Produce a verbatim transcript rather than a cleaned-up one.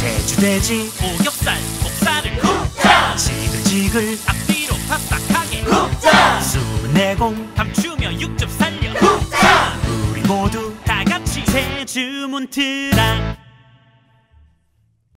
제주돼지 오겹살 목살을 굽자 지글지글 앞뒤로 바싹하게 굽자 숨은 내공 감추며 육즙 살려 굽자 우리 모두 다같이 제주 몬트랑